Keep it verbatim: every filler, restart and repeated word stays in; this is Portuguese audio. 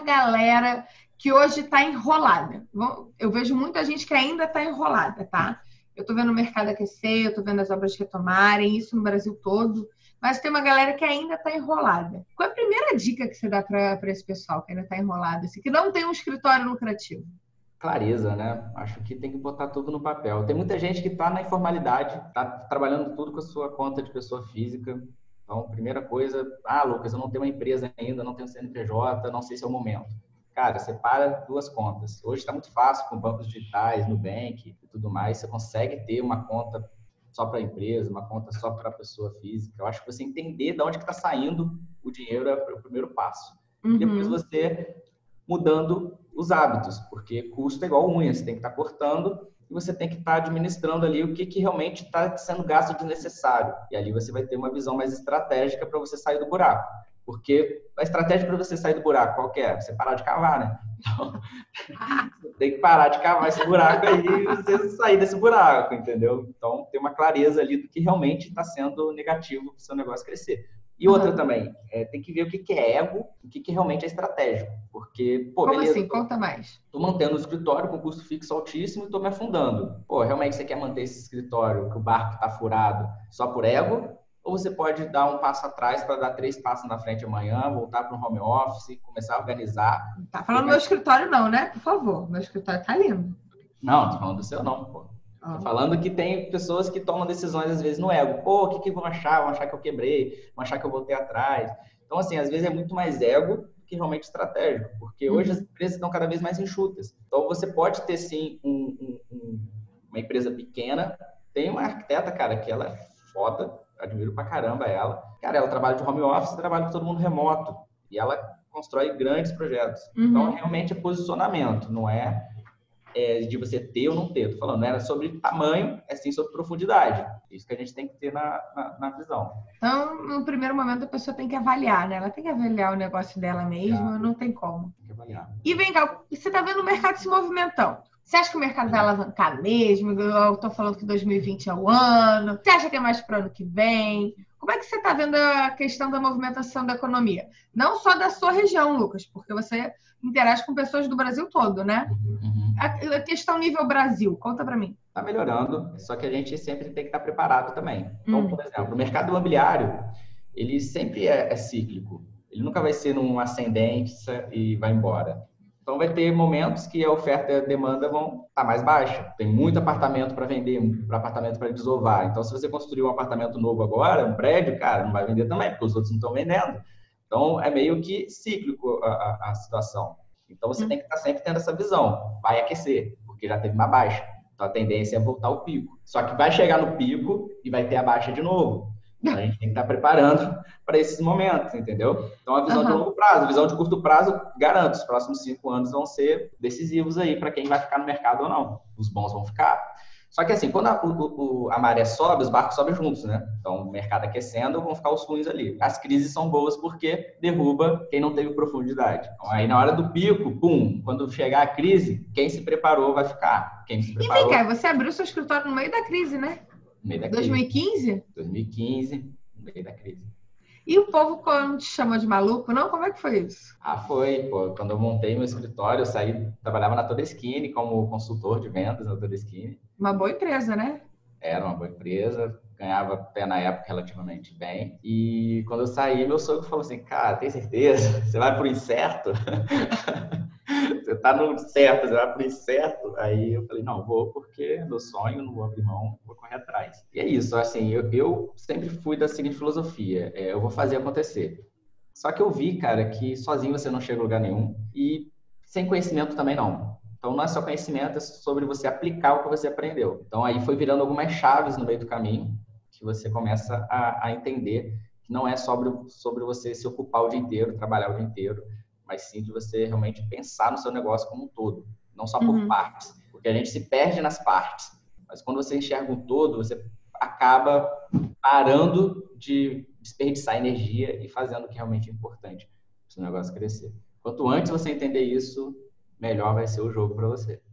galera que hoje está enrolada. Eu vejo muita gente que ainda está enrolada, tá? Eu estou vendo o mercado aquecer, eu estou vendo as obras retomarem, isso no Brasil todo, mas tem uma galera que ainda está enrolada. Qual é a primeira dica que você dá para esse pessoal que ainda está enrolado, assim, que não tem um escritório lucrativo? Clareza, né? Acho que tem que botar tudo no papel. Tem muita gente que está na informalidade, está trabalhando tudo com a sua conta de pessoa física. Então, primeira coisa, ah, Lucas, eu não tenho uma empresa ainda, não tenho C N P J, não sei se é o momento. Cara, separa duas contas. Hoje está muito fácil com bancos digitais, Nubank e tudo mais. Você consegue ter uma conta só para a empresa, uma conta só para a pessoa física. Eu acho que você entender de onde está saindo o dinheiro é o primeiro passo. Uhum. E depois você mudando os hábitos, porque custo é igual unha, você tem que estar cortando e você tem que estar administrando ali o que, que realmente está sendo gasto desnecessário. E ali você vai ter uma visão mais estratégica para você sair do buraco. Porque a estratégia para você sair do buraco, qual que é? Você parar de cavar, né? Então, você tem que parar de cavar esse buraco aí e você sair desse buraco, entendeu? Então, tem uma clareza ali do que realmente está sendo negativo para o seu negócio crescer. E outra uhum. também, é, tem que ver o que, que é ego e o que, que realmente é estratégico. Porque, pô, Como beleza, assim? Conta mais. Estou mantendo o escritório com custo fixo altíssimo e estou me afundando. Pô, realmente você quer manter esse escritório, que o barco está furado, só por ego? Ou você pode dar um passo atrás para dar três passos na frente amanhã, voltar para um home office, começar a organizar. Tá falando do meu escritório não, né? Por favor, meu escritório tá lindo. Não, tô falando do seu não, pô. Tô falando que tem pessoas que tomam decisões, às vezes, no ego. Pô, o que, que vão achar? Vão achar que eu quebrei, vão achar que eu voltei atrás. Então, assim, às vezes é muito mais ego do que realmente estratégico, porque hoje uhum. as empresas estão cada vez mais enxutas. Então, você pode ter, sim, um, um, um, uma empresa pequena. Tem uma arquiteta, cara, que ela é foda, admiro pra caramba ela. Cara, ela trabalha de home office, trabalha com todo mundo remoto. E ela constrói grandes projetos. Uhum. Então, realmente é posicionamento, não é... É, de você ter ou não ter. Tô falando, não era sobre tamanho, é sim sobre profundidade. Isso que a gente tem que ter na, na, na visão. Então, no primeiro momento, a pessoa tem que avaliar, né? Ela tem que avaliar o negócio dela mesma, não tem como. Tem que avaliar. E vem cá, você tá vendo o mercado se movimentando. Você acha que o mercado vai alavancar mesmo? Eu tô falando que dois mil e vinte é o ano. Você acha que é mais para o ano que vem? Como é que você está vendo a questão da movimentação da economia? Não só da sua região, Lucas, porque você interage com pessoas do Brasil todo, né? Uhum. A questão nível Brasil, conta para mim. Está melhorando, só que a gente sempre tem que estar preparado também. Então, hum. por exemplo, o mercado imobiliário, ele sempre é, é cíclico. Ele nunca vai ser num ascendente e vai embora. Então, vai ter momentos que a oferta e a demanda vão estar mais baixa. Tem muito apartamento para vender, muito apartamento para desovar. Então, se você construir um apartamento novo agora, um prédio, cara, não vai vender também, porque os outros não estão vendendo. Então, é meio que cíclico a, a, a situação. Então, você hum. tem que estar sempre tendo essa visão. Vai aquecer, porque já teve uma baixa. Então, a tendência é voltar ao pico. Só que vai chegar no pico e vai ter a baixa de novo. Então, a gente tem que estar preparando para esses momentos, entendeu? Então, a visão uhum. de longo prazo, a visão de curto prazo, garanto, os próximos cinco anos vão ser decisivos aí para quem vai ficar no mercado ou não. Os bons vão ficar. Só que assim, quando a, o, a maré sobe, os barcos sobem juntos, né? Então, o mercado aquecendo, vão ficar os ruins ali. As crises são boas porque derruba quem não teve profundidade. Então, aí na hora do pico, pum, quando chegar a crise, quem se preparou vai ficar. Quem se preparou... E vem cá, você abriu seu escritório no meio da crise, né? No meio da crise. dois mil e quinze? dois mil e quinze, no meio da crise. E o povo quando te chamou de maluco, não? Como é que foi isso? Ah, foi, pô. Quando eu montei meu escritório, eu saí, trabalhava na Todeskine como consultor de vendas na Todeskine. Uma boa empresa, né? Era uma boa empresa, ganhava até na época relativamente bem. E quando eu saí, meu sogro falou assim, cara, tem certeza? Você vai pro incerto? Você tá no certo, você vai pro incerto? Aí eu falei, não, vou porque é meu sonho, não vou abrir mão, vou correr atrás. E é isso, assim, eu, eu sempre fui da seguinte filosofia, é, eu vou fazer acontecer. Só que eu vi, cara, que sozinho você não chega a lugar nenhum e sem conhecimento também não. Então, não é só conhecimento, é sobre você aplicar o que você aprendeu. Então, aí foi virando algumas chaves no meio do caminho que você começa a, a entender que não é sobre, sobre você se ocupar o dia inteiro, trabalhar o dia inteiro, mas sim de você realmente pensar no seu negócio como um todo, não só por uhum. partes. Porque a gente se perde nas partes, mas quando você enxerga um todo, você acaba parando de desperdiçar energia e fazendo o que realmente é importante para o seu negócio crescer. Quanto antes você entender isso, melhor vai ser o jogo para você.